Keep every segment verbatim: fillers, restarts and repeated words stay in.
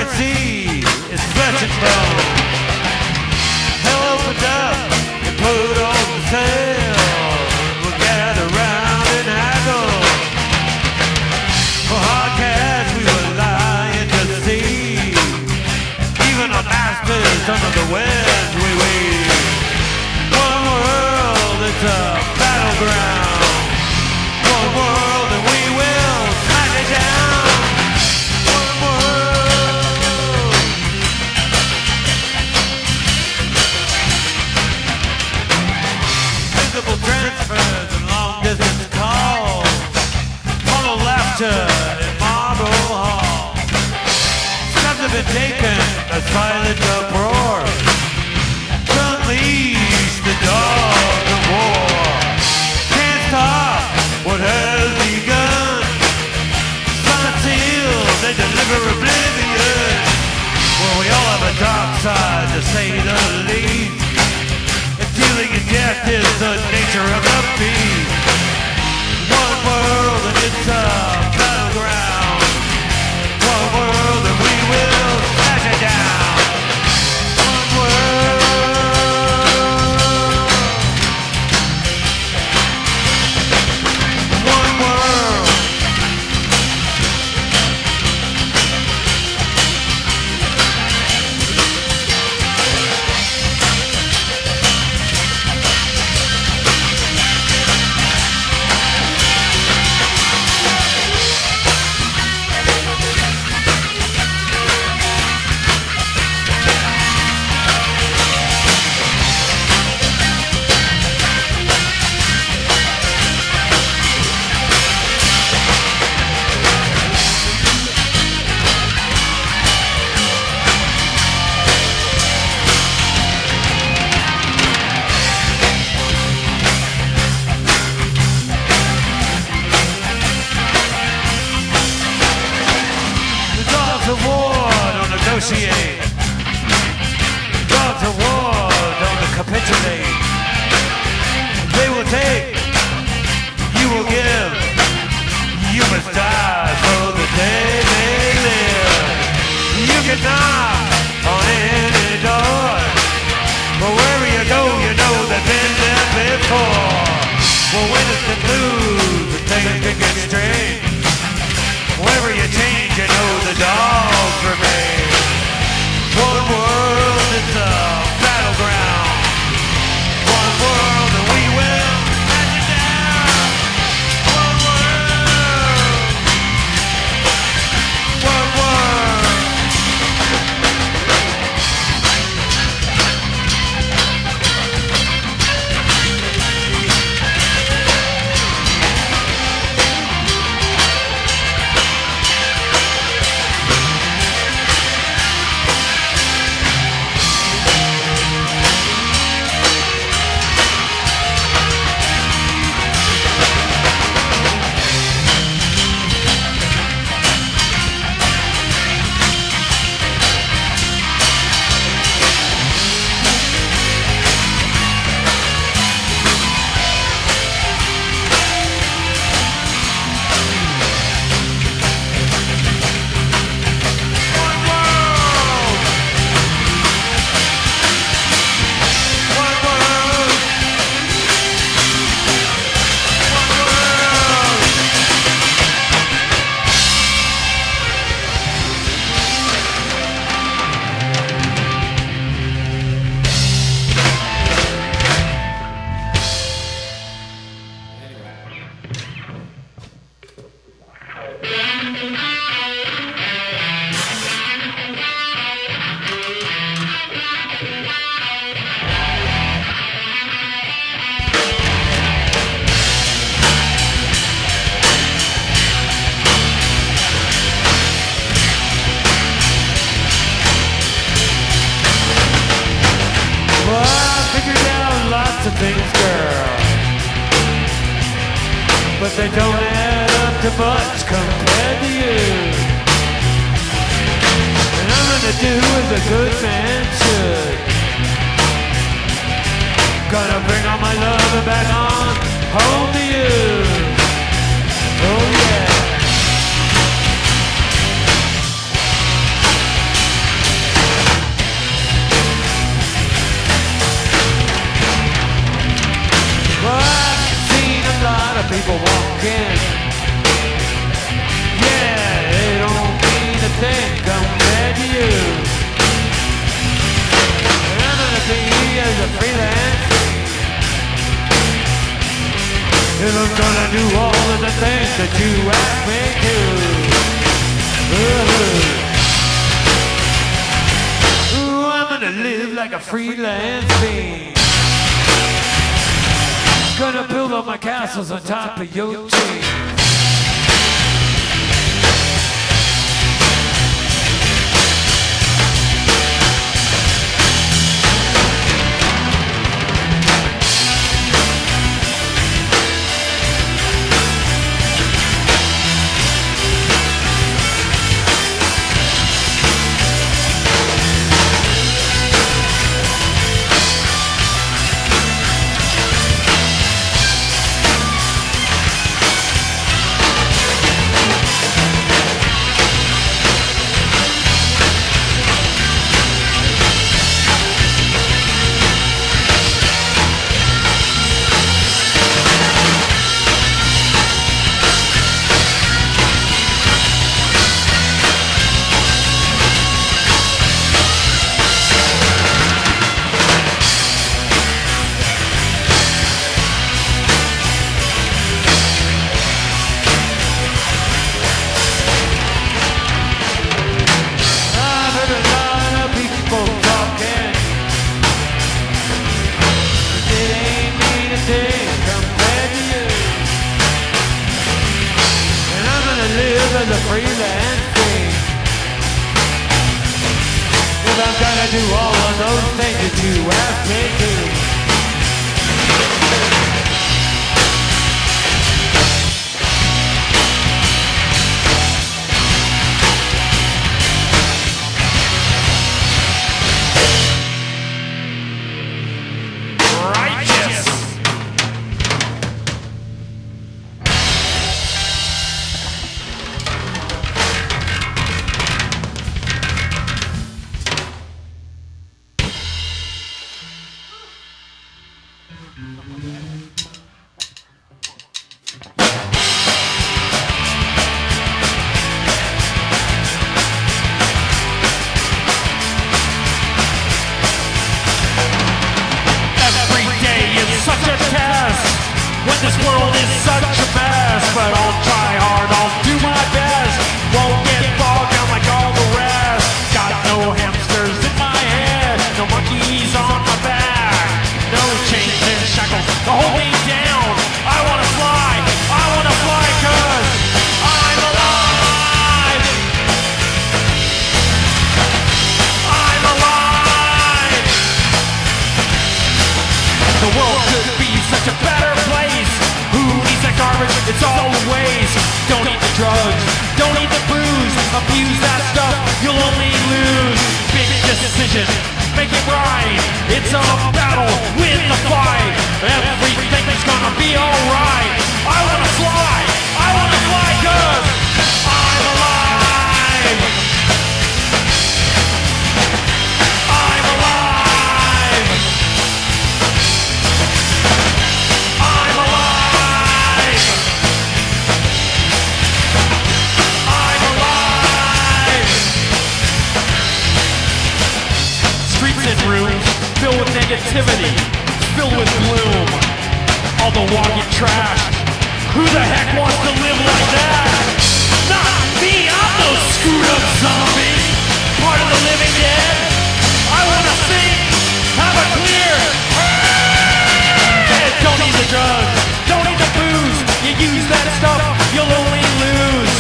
currency is flesh and bone. Hell opened up and put on the sale. We'll gather round and haggle. For hard cash we were lying to see. Even our masters under the wedge we weave. One world, it's a battleground. One world and we will smash it down. One world. Visible transfers and long distance calls. Funnel laughter in marble hall. Steps have been taken as violent uproar. Unleash the dogs of war. Can't stop what has begun. Silent seals, they deliver oblivion. Well, we all have a dark side, to say the least. And dealing in death is the nature of the beast. One world and it's a battleground. One world and we will smash it down. One world. One world. The dogs of war don't negotiate. The dogs of war don't capitulate. They will take, you will give. You must die for the day they live. You can knock on any door, but wherever you go, you know they've been there before. Well, winners can lose, and things can get strange. Wherever you change, you know the dogs remain. One world, it's a battleground. One world, and we will smash it down. One world. One world. Of things, girl, but they don't add up to much compared to you. And I'm gonna do as a good man should. Gonna bring all my love back on home to you. Oh yeah. gonna do all of the things that you ask me to. Ooh. Ooh, I'm gonna live like a freelance fiend. Gonna build all my castles on top of your team. As a freelance thing. If I'm gonna do all of those things that you ask me to. This world is such a mess, but I'll try hard, I'll do my best. Won't get bogged down like all the rest. Got no hamsters in my head, no monkeys on my back, no chains and shackles to hold me down. I wanna fly, I wanna fly, cause I'm alive. I'm alive. The world could be such a better place. Who needs that garbage? It's all a waste. Don't eat the drugs, don't eat the booze. Abuse that stuff, you'll only lose. Big decision, make it right. It's a battle, win the fight. Everything's gonna be alright. I wanna fly, I wanna fly, cause I'm alive. I'm alive. I'm alive. I'm alive. Streets and rooms filled with negativity, filled with gloom. All the walking trash. Who the heck wants to live like that? Not me, I'm no screwed up zombie. Part of the living dead. I wanna sing, have a clear head. Don't eat the drugs, don't eat the booze. You use that stuff, you'll only lose.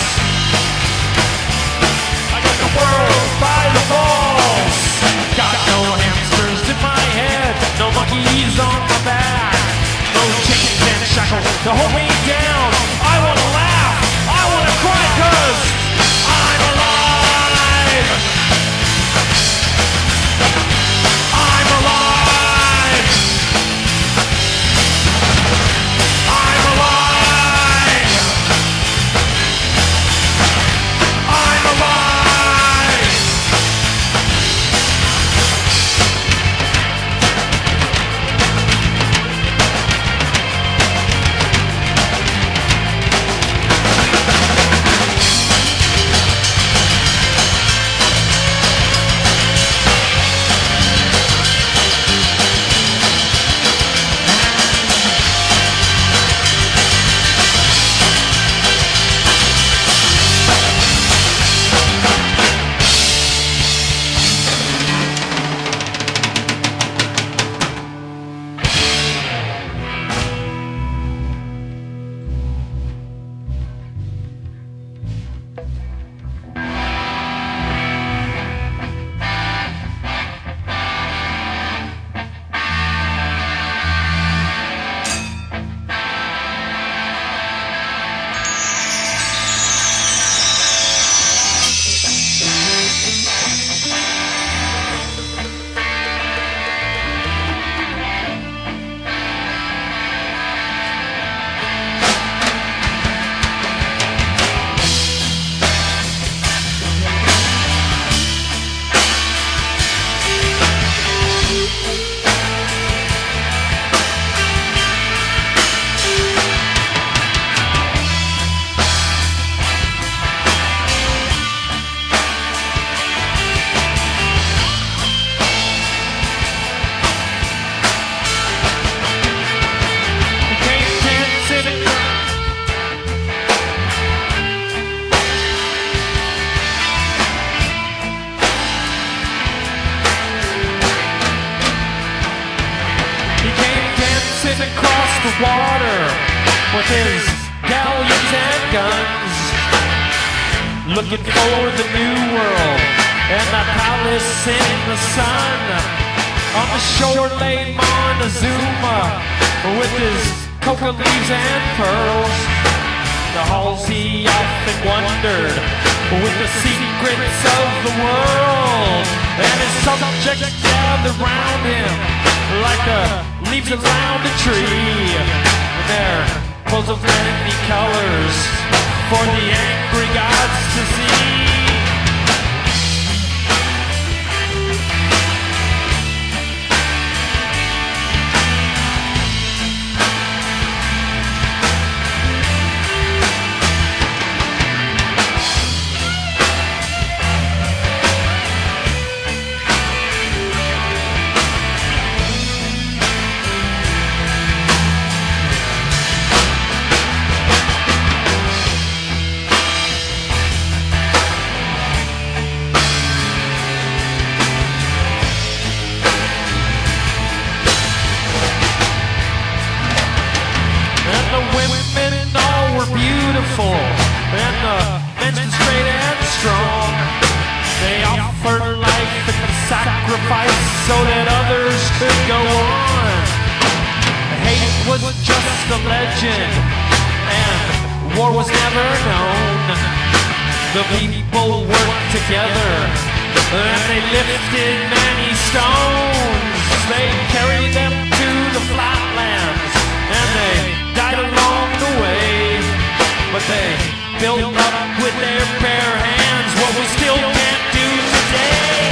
I got the world by the balls. Got no hamsters in my head, no monkeys on my back, no chains and shackles to hold me down. I wanna laugh, I wanna cry, cause I'm alive. the water with his galleons and guns, looking for the new world and the palace in the sun. On the shore lay Montezuma with his coca leaves and pearls. The halls he often wondered with the secrets of the world, and his subjects gathered round him like the leaves around a tree. And their clothes of many colors for the angry gods to see. And the men's straight and strong. They offered life and sacrifice so that others could go on. Hate was just a legend, and war was never known. The people worked together, and they lifted many stones. They carried them to the flatlands, and they died along the way. But they built up with their bare hands what we still can't do today.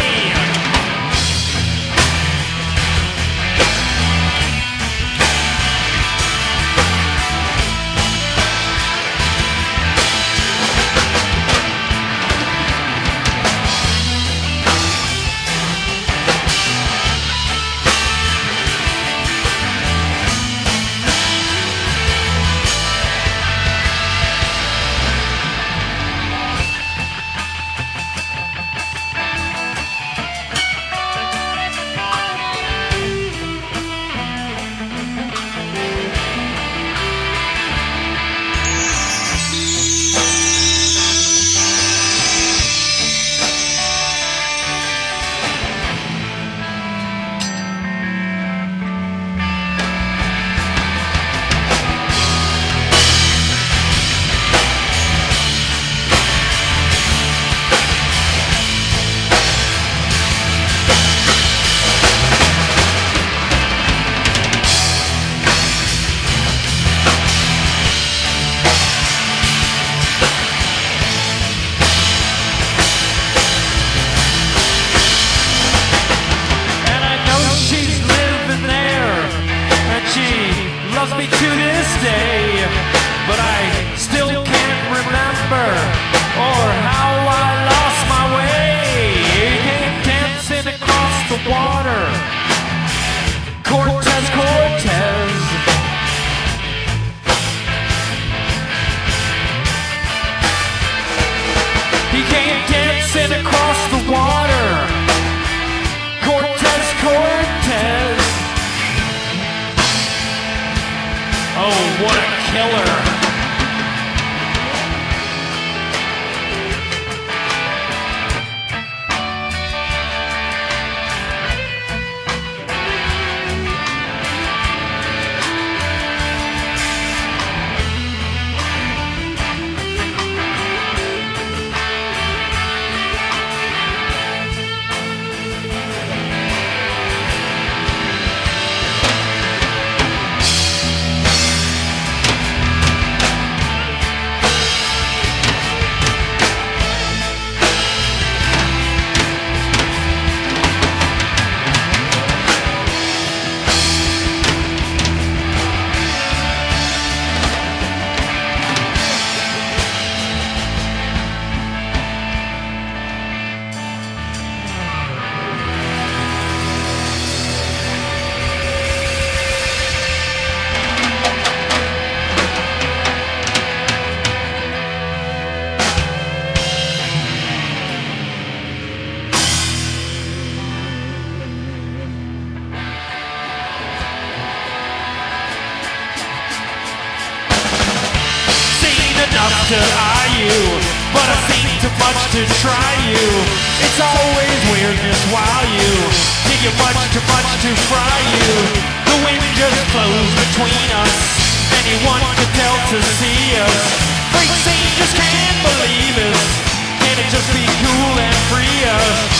too much to try you. It's always weirdness while you dig you much too much to fry you. The wind just flows between us. Anyone can tell to see us. Great scene, just can't believe it. Can it just be cool and free us?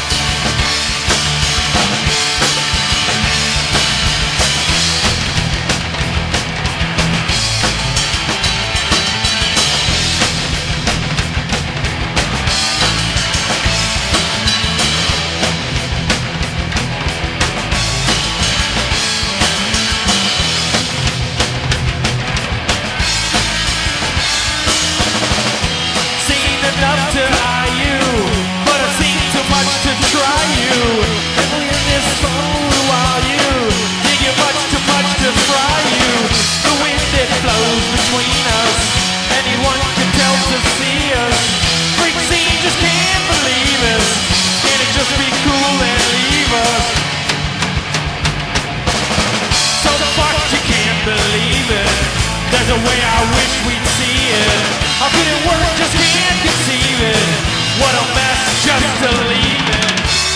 Enough to eye you, but I've seen too much to try you. And we're in this phone while you dig you much too much to fry you. The wind that flows between us, anyone can tell to see us. Freak scene, just can't believe us. Can it just be cool and leave us? So the fuck you can't believe it. There's a way I wish we'd see it. How could it work? Just can't conceive it. What a mess just to leave it.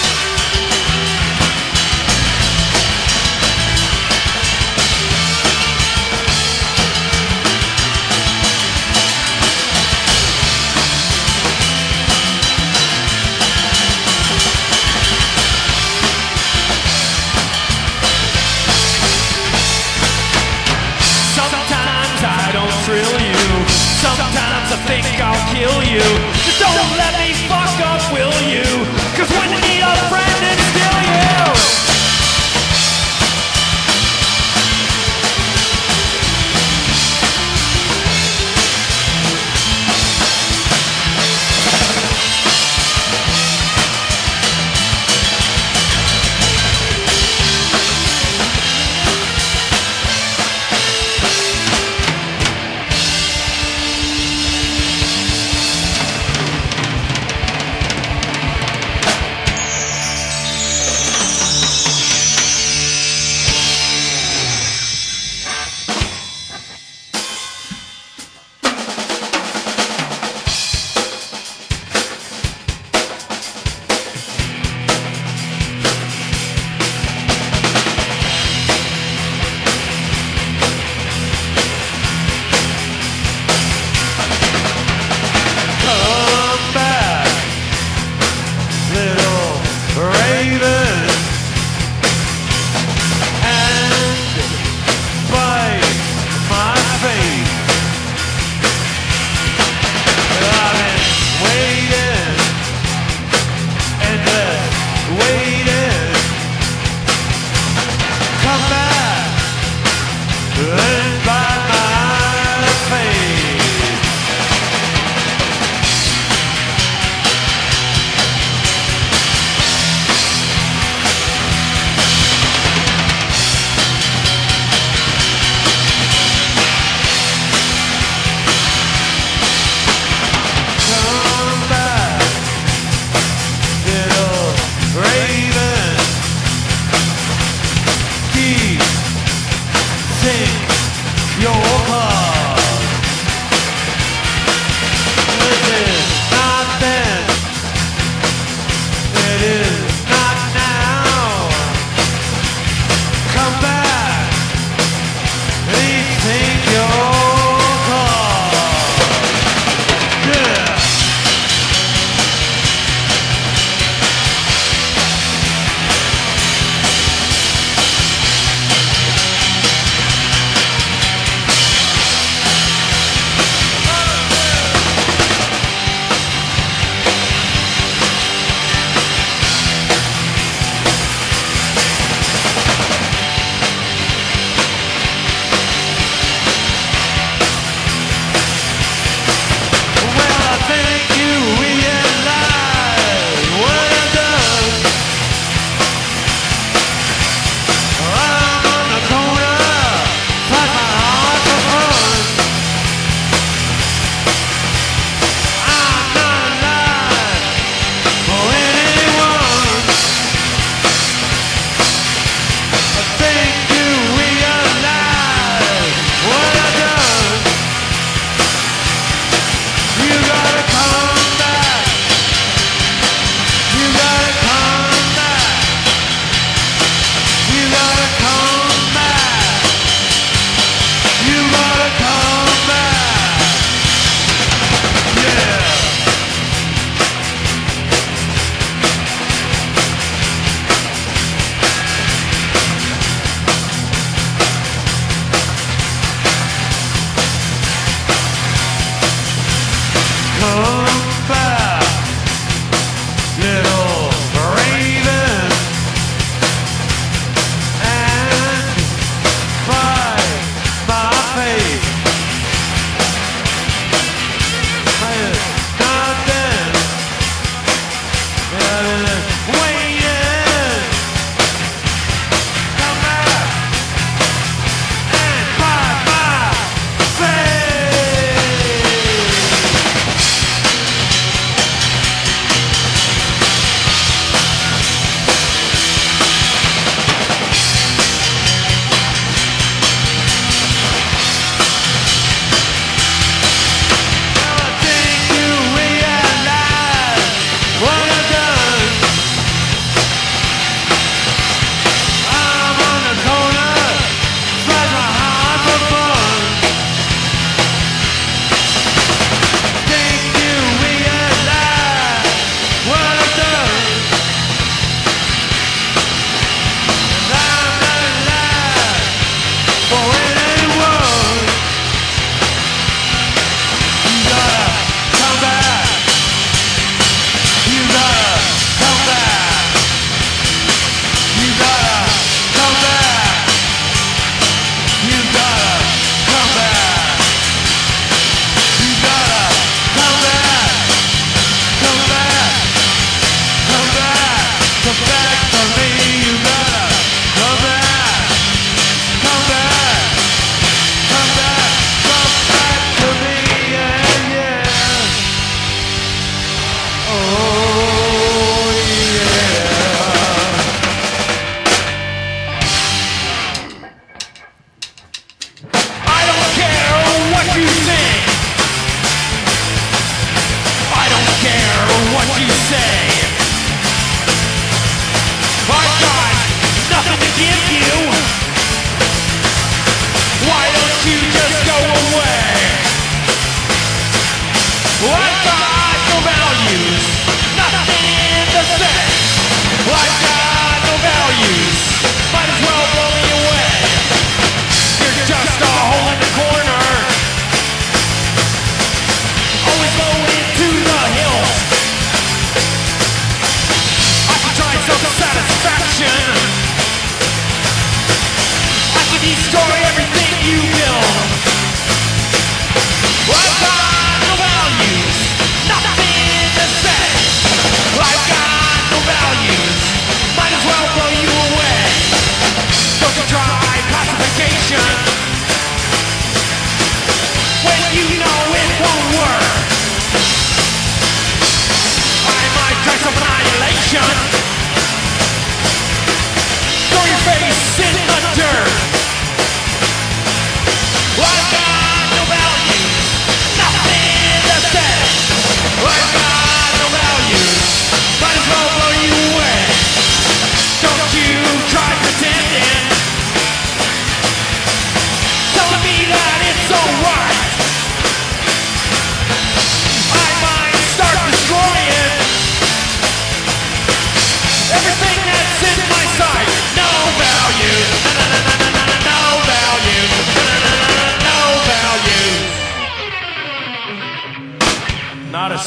Sometimes I don't thrill you. Sometimes I think I'll kill you. Just don't let me fuck up, will you?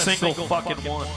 single fucking one.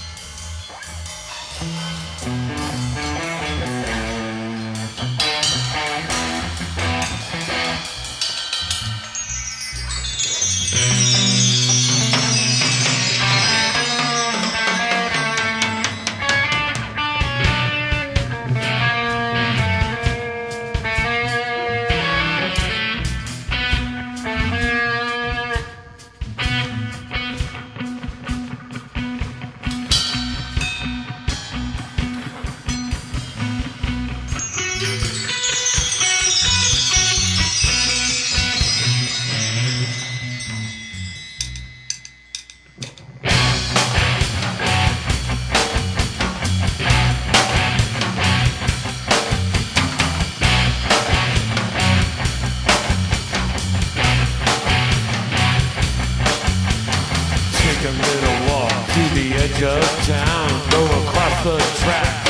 A little walk to the edge of town, go across the tracks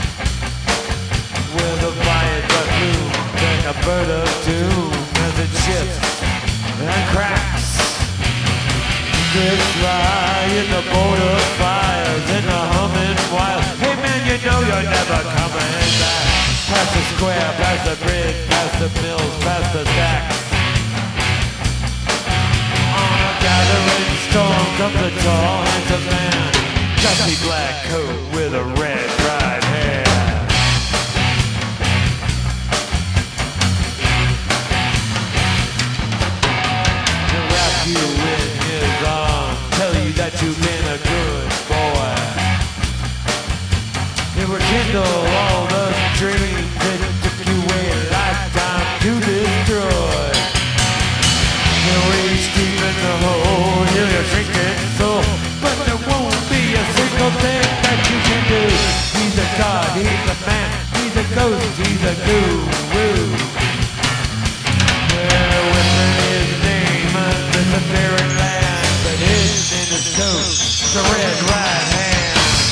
where the viaduct looms like a bird of doom as it shifts and cracks. Drifts by in the border fires in the humming wild. Hey man, you know you're never coming back. Past the square, past the bridge, past the mills, past the stacks. Gathering storm comes a tall, handsome man, dusty black coat with a red dried hair. He'll wrap you in his arms, tell you that you've been a good boy. It will kindle all the dreams that took you a lifetime to destroy. He'll reach deep in the hole, heal your shrinking soul, but there won't be a single thing that you can do. He's a god, he's a man, he's a ghost, he's a guru. Well, within his name, a disappearing land, but hidden in his coat, the red right hand.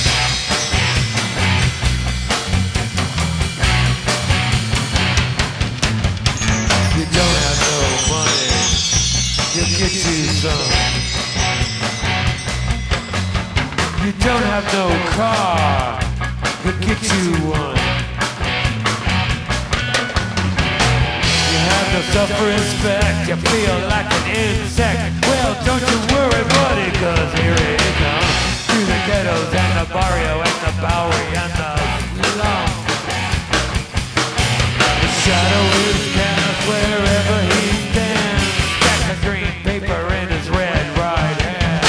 You don't have no money, he'll get you some. You don't have no car, he'll get you one. You have no self-respect, you feel like an insect. Well, don't you worry, buddy, cause here it comes. Through the ghettos and the barrio and the Bowery and the slum. The shadow is cast wherever he stands. Stack of green paper in his red right hand.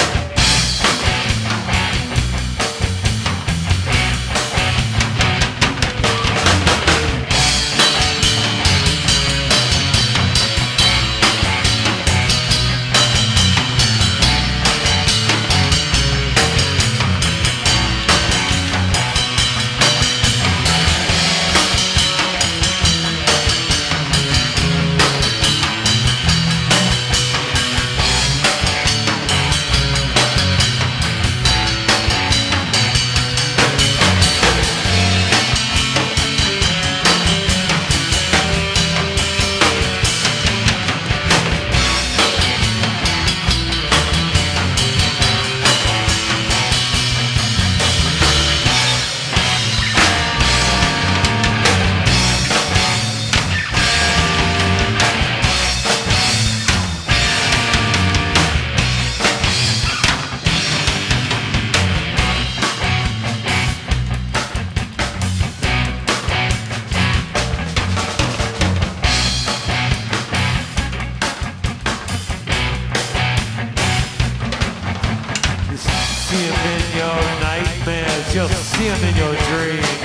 See him in your nightmares, you'll see him in your dreams.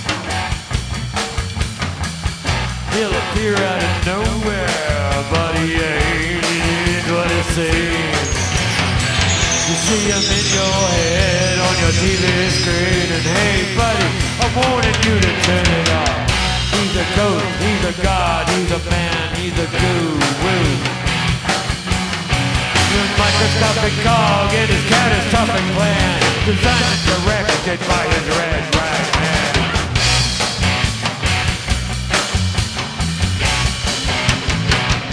He'll appear out of nowhere, but he ain't what it seems. You see him in your head on your T V screen, and hey buddy, I'm warning you to turn it off. He's a ghost, he's a god, he's a man, he's a guru. Microscopic cog in his catastrophic plan, designed and directed by his red right hand.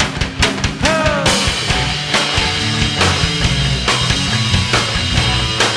Oh.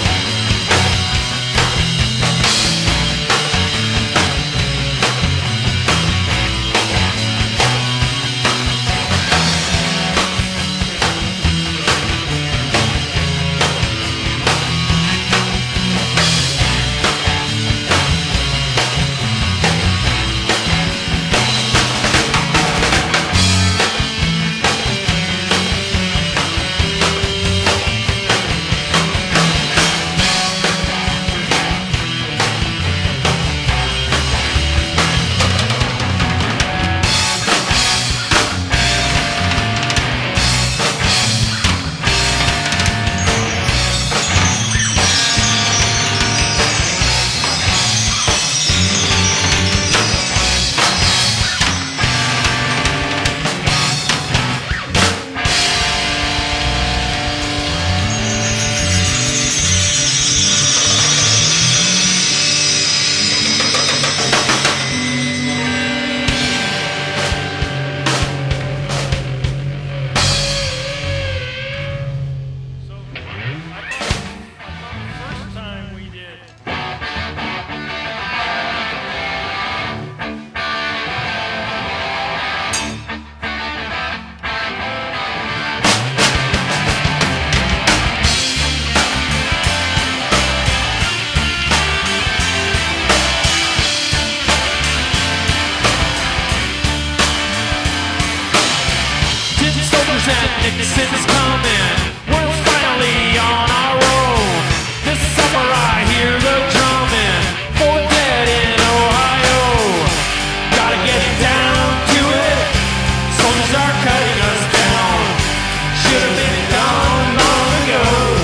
Nixon's coming. We're finally on our own. This summer I hear the drumming. Four dead in Ohio. Gotta get down to it. Soldiers are cutting us down. Should have been done long ago.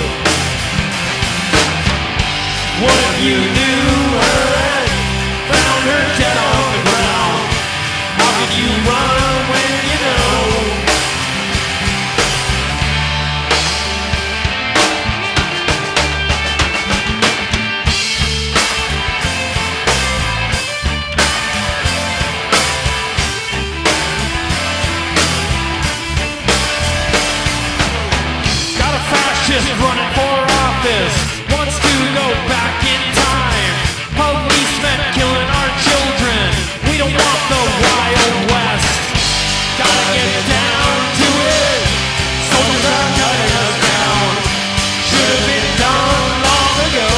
What if you knew her and found her dead on the ground? How can you run when you know? Got a fascist running for office, wants to go back in time. Policemen killing our children, we don't want the Wild West. Gotta get down to it, soldiers are cutting us down. Should have been done long ago.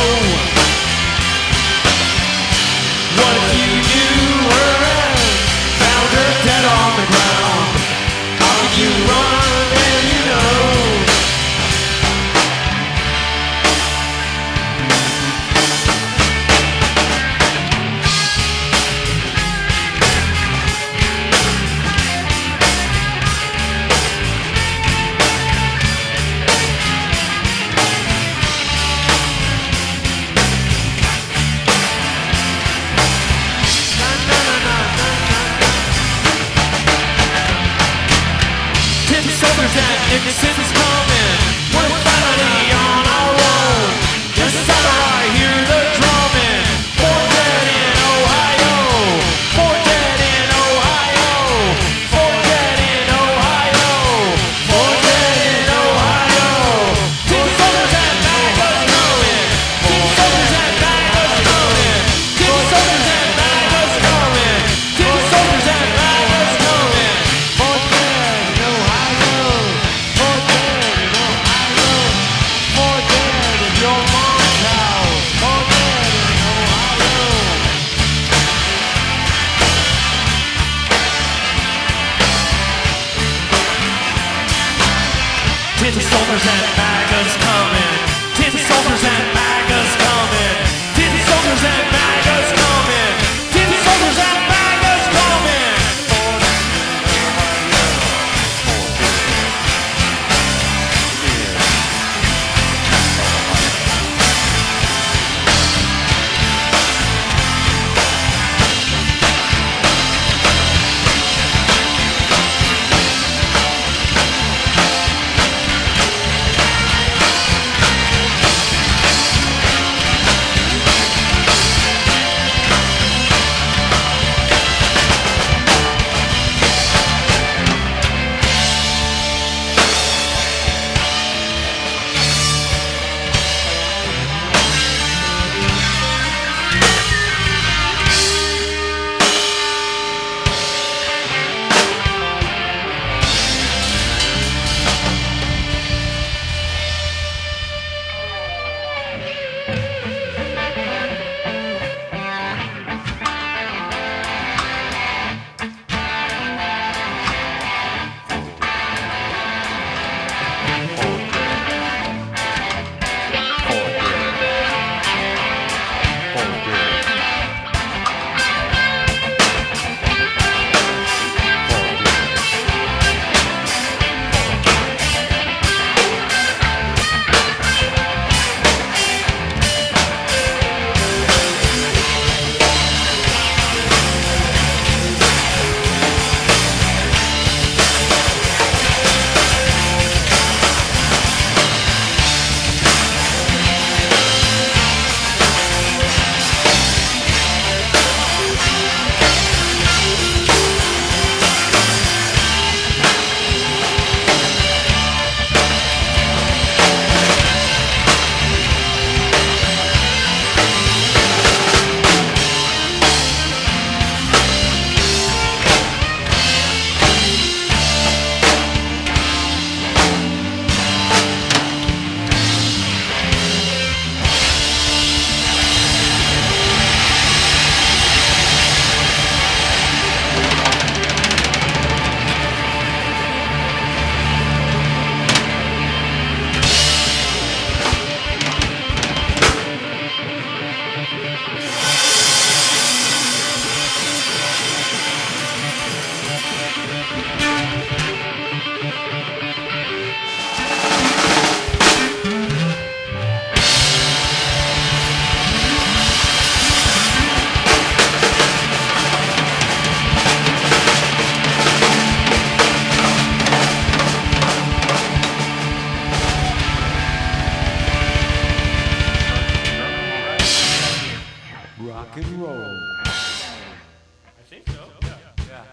What if you knew her and found her dead on the ground? How can you run when you know? Tin soldiers and Nixon's coming. We're finally on our own. This summer I hear the drumming. Four dead in Ohio. Four dead in Ohio. Four dead in Ohio. Four dead in Ohio. Tin soldiers and MAGA's coming. Tin soldiers and MAGA's coming. Tin soldiers and MAGA's coming. Tin soldiers and MAGA's coming. Four dead in Ohio. Four dead in Ohio. Four dead in your mom's house. Four dead in Ohio. Tin soldiers and MAGA's coming. Tin soldiers and MAGA's coming. Tin soldiers and MAGA's coming. Tin soldiers and MAGA's coming. think so. Yeah. Yeah.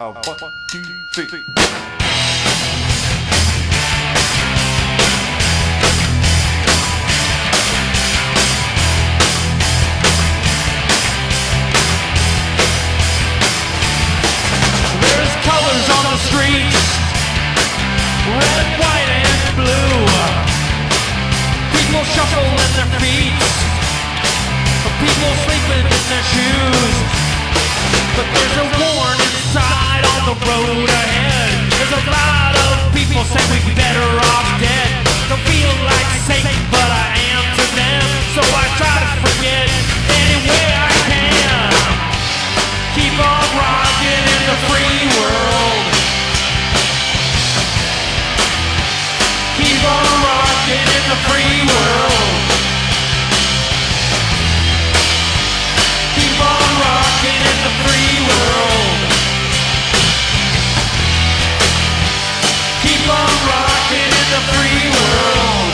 Uh, one, two, three. There's colors on the streets, red, white, and blue. People shuffle in their feet, people sleeping in their shoes. But there's a warning sign on the road ahead. There's a lot of people say we'd be better off dead. Don't feel like Satan, but I am to them. So I try to forget any way I can. Keep on rocking in the free world. Keep on rocking in the free world. Keep on rocking in the free world. Keep on rocking in the free world.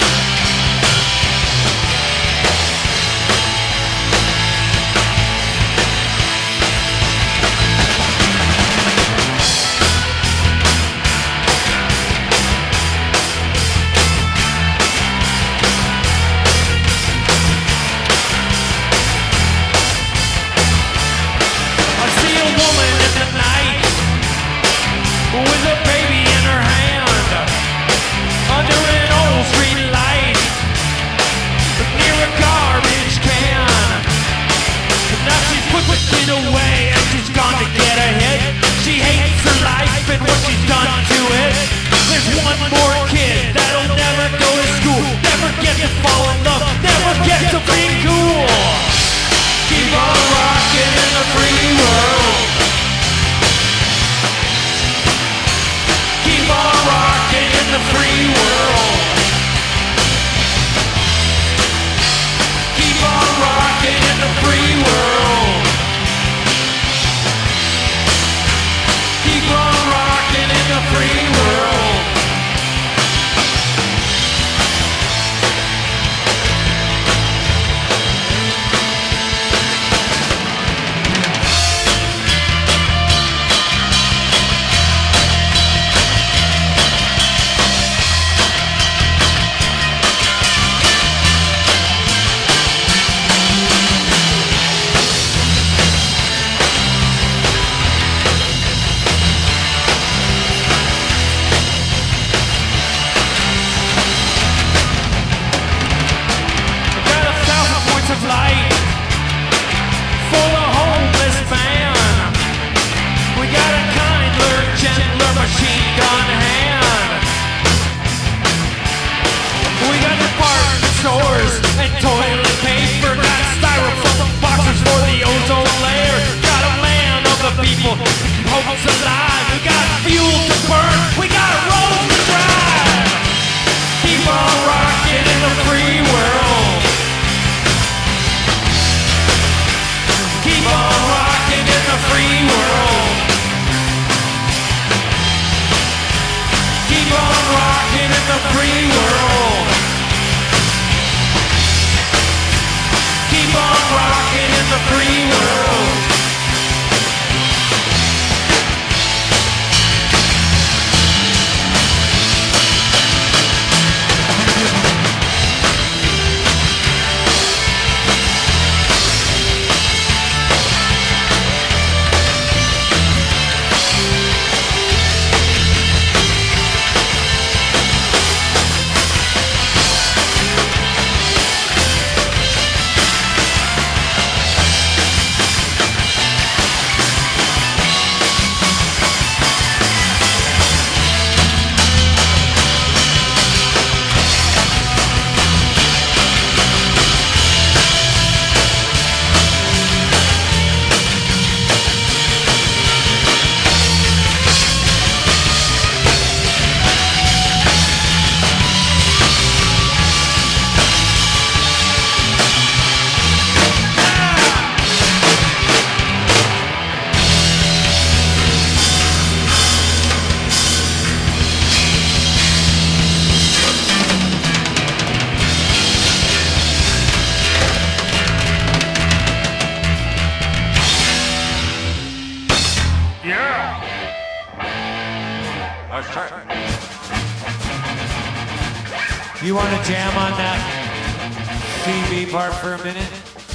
I see a woman in the night with a baby in her hand under an old street light near a garbage can. Now she's put the kid away and she's gone to get ahead. She hates her life and what she's done to it. There's one more kid that'll never go to school, never get to fall in love, never get to be cool. Keep on rocking in the free world. Keep on rocking in the free world. Keep on rocking in the free world. Keep on rocking in the free world. Got a thousand points of light for the homeless man. We got a kinder, gentler machine gun hand. We got department stores and toilet paper. Got styrofoam boxes for the ozone layer. Got a man of the people to keep hopes alive. We got fuel to burn. We got roads to drive. Keep on rocking in the free world. Keep on rocking in the free world. Keep on rocking in the free world. Keep on rocking in the free world. Yeah! Nice track. You want to jam on that C B part for a minute?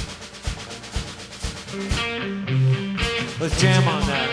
Let's jam on that.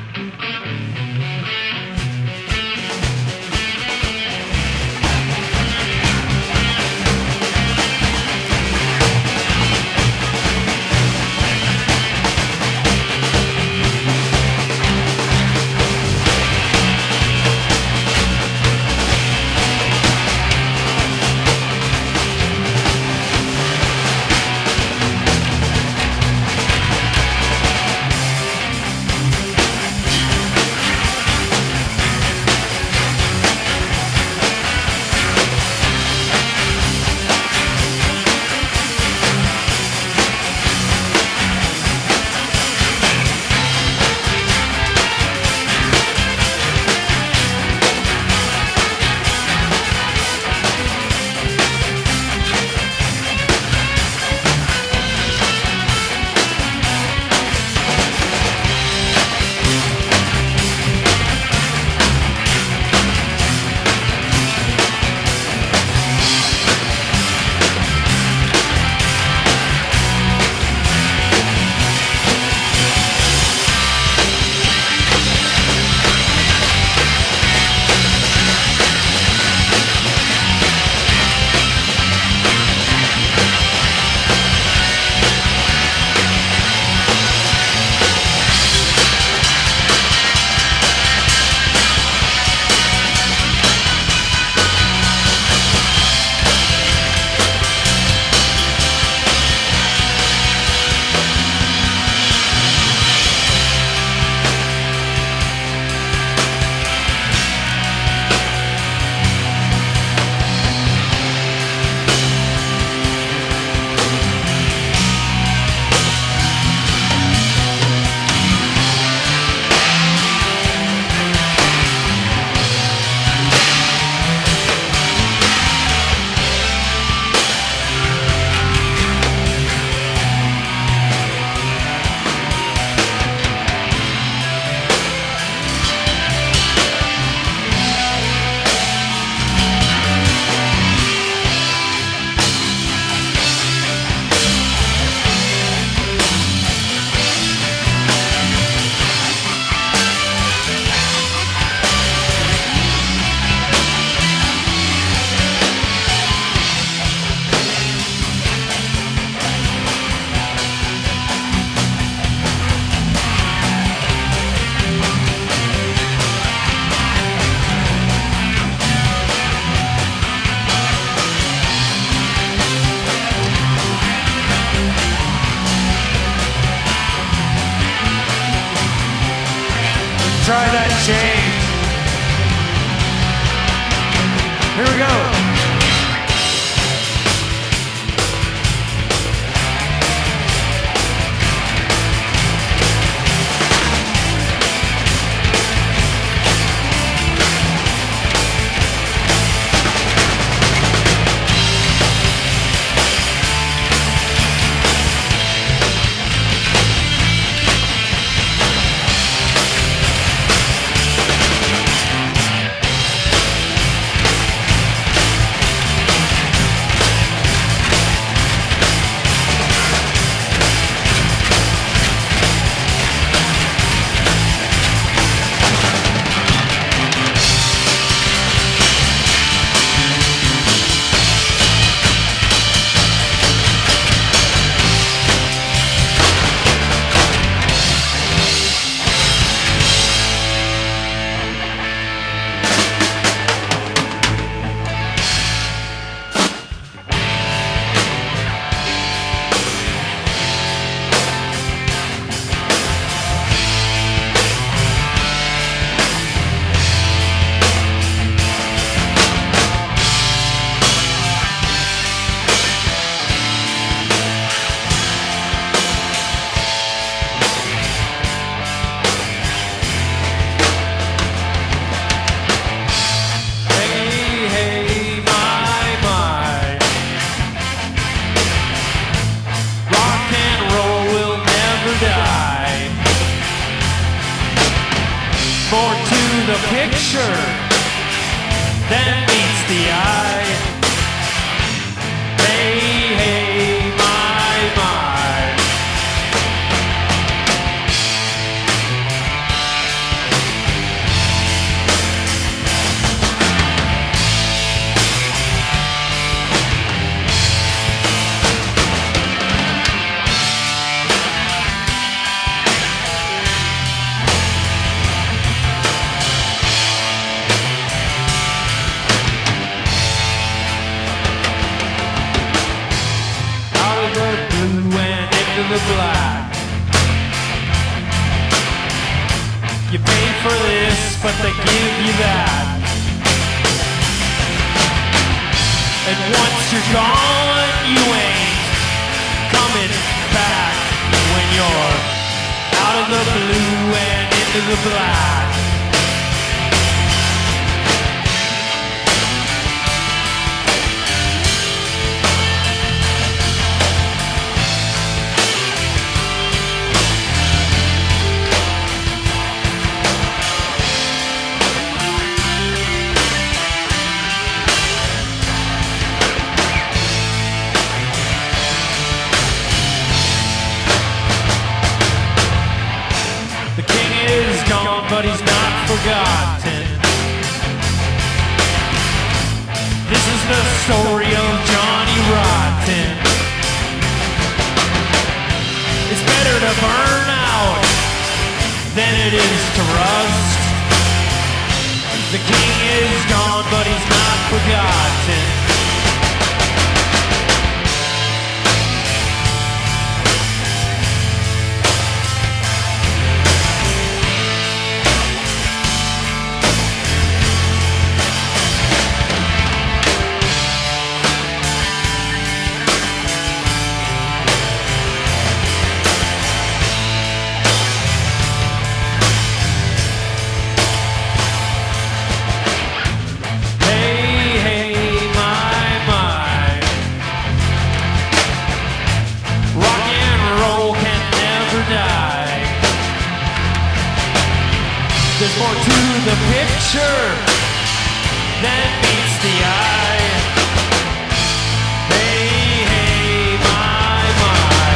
Try that change. Here we go. the picture that meets the eye. Hey, hey, my, my. The black. You pay for this, but they give you that. And once you're gone, you ain't coming back. When you're out of the blue and into the black. But he's not forgotten. This is the story of Johnny Rotten. It's better to burn out than it is to rust. The king is gone, but he's not forgotten. There's more to the picture than meets the eye. Hey, hey, my, my.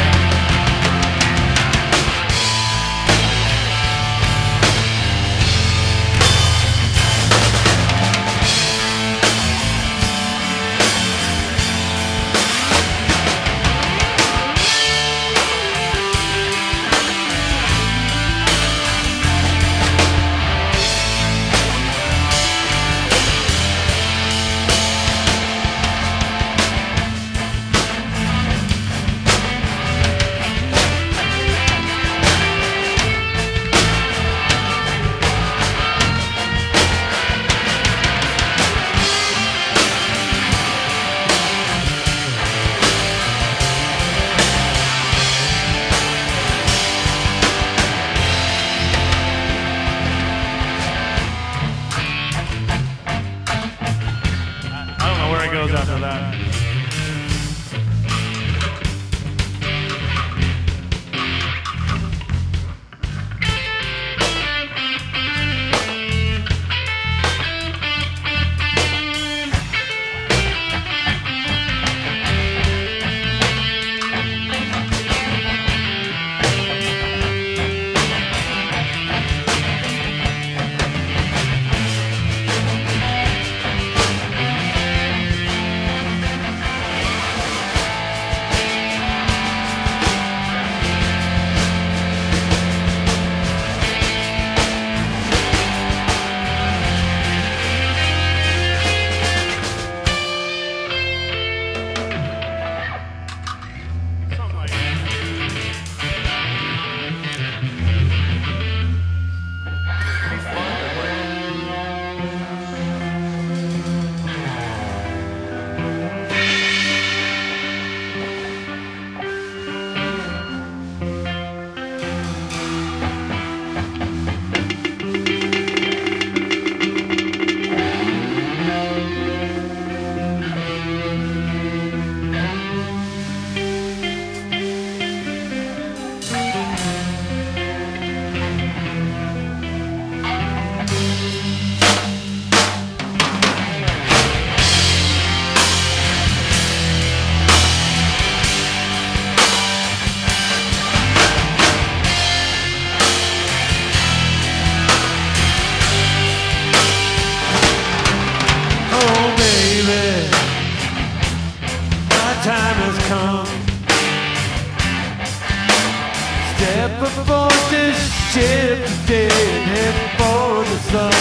ship today, heading for the sun.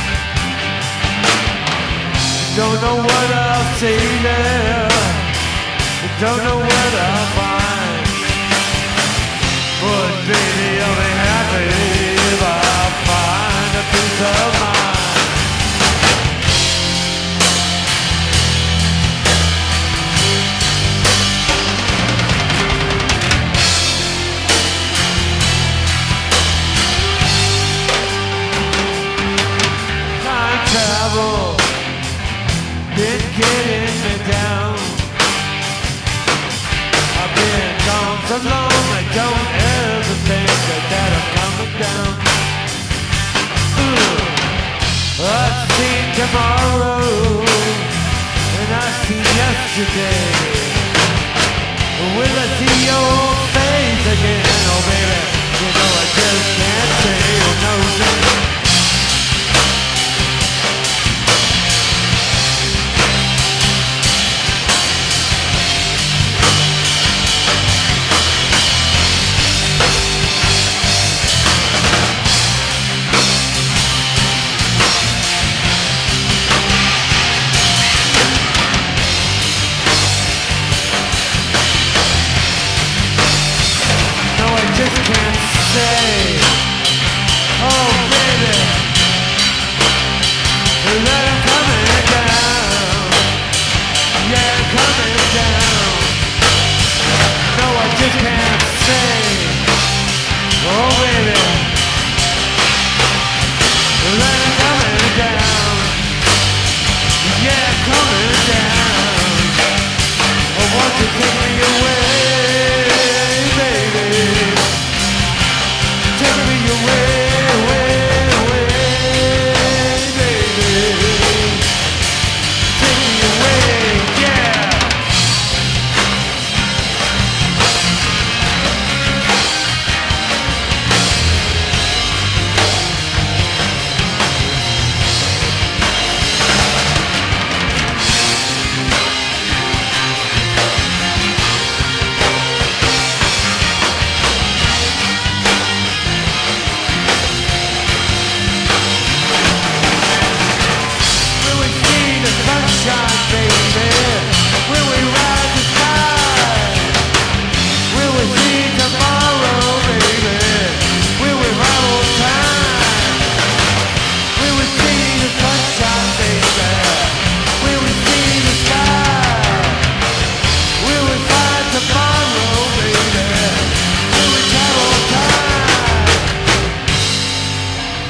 Don't know what I'll see there, don't know what I'll find, but baby I'll be happy if I find a peace of mind. Time travel been getting me down. I've been gone so long I don't ever think that I'm coming down. Ooh, I've seen tomorrow and I've seen yesterday. Will I see your face again? Oh baby, you know I just can't say oh no, no.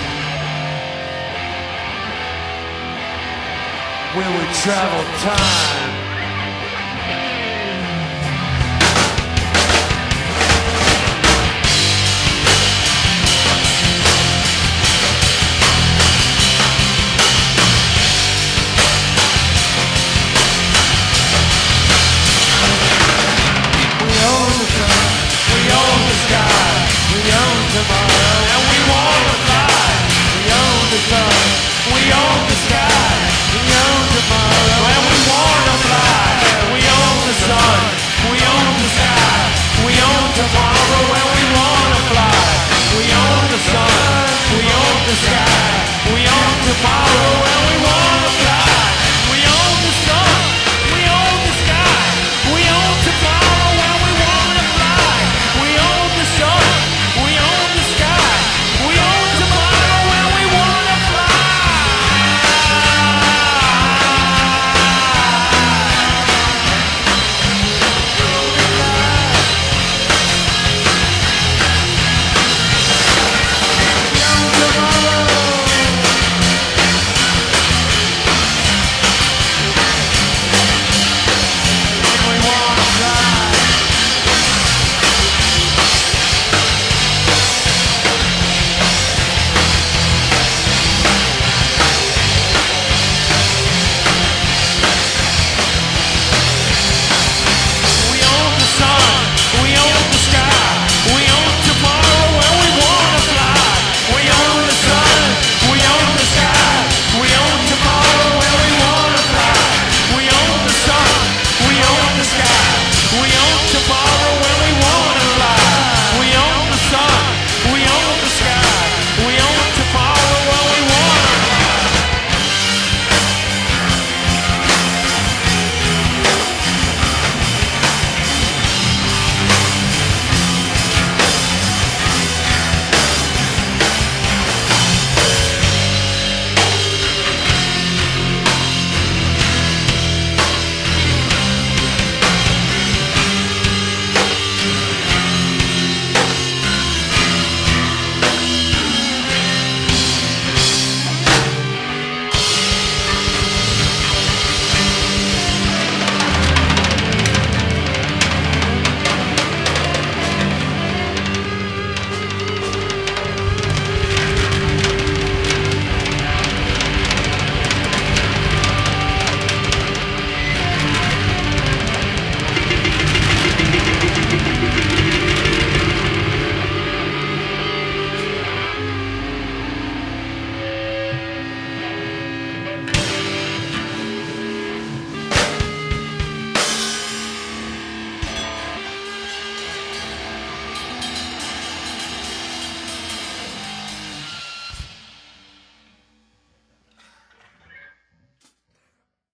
Will we travel time?